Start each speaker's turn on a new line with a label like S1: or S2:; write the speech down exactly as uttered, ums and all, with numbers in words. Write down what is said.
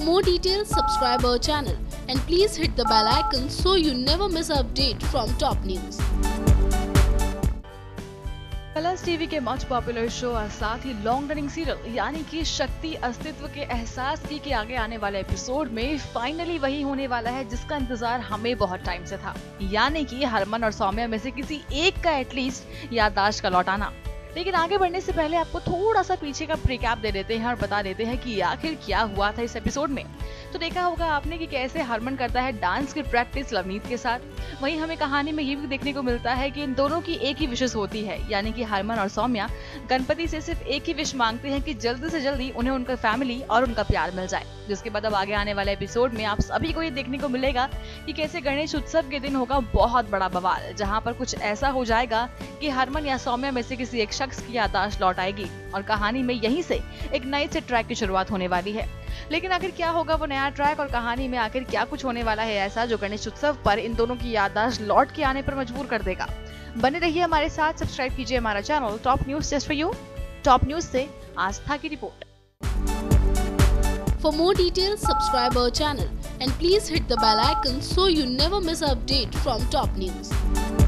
S1: For more details, subscribe our channel and please hit the bell icon so you never miss an update from top news.
S2: Colours TV के much popular show और साथ ही long running serial यानी कि शक्ति अस्तित्व के एहसास की के आगे आने वाले एपिसोड में फाइनली वही होने वाला है जिसका इंतजार हमें बहुत टाइम से था, यानी कि हरमन और सौम्या में से किसी एक का एटलीस्ट याददाश्त का लौट आना। लेकिन आगे बढ़ने से पहले आपको थोड़ा सा पीछे का प्रीकैप दे देते हैं और बता देते हैं कि आखिर क्या हुआ था इस एपिसोड में। तो देखा होगा आपने कि कैसे हरमन करता है डांस की प्रैक्टिस लवनीत के साथ। वहीं हमें कहानी में ये भी देखने को मिलता है कि इन दोनों की एक ही विशेष होती है, यानी कि हरमन और सौम्या गणपति से सिर्फ एक ही विश मांगते हैं कि जल्दी से जल्दी उन्हें उनका फैमिली और उनका प्यार मिल जाए। जिसके बाद अब आगे आने वाले एपिसोड में आप सभी को ये देखने को मिलेगा कि कैसे गणेश उत्सव के दिन होगा बहुत बड़ा बवाल, जहाँ पर कुछ ऐसा हो जाएगा कि हरमन या सौम्या में से किसी एक शख्स की याददाश्त लौट आएगी और कहानी में यहीं से एक नए से ट्रैक की शुरुआत होने वाली है। लेकिन आखिर क्या होगा वो नया ट्रैक और कहानी में आखिर क्या कुछ होने वाला है ऐसा जो गणेश उत्सव पर इन दोनों की याददाश्त लौट के आने पर मजबूर कर देगा। बने रहिए हमारे साथ, सब्सक्राइब कीजिए हमारा चैनल top news just for you. Top news से आस्था की रिपोर्ट।
S1: For more details, subscribe our channel and please hit the bell icon so you never miss an update from top news.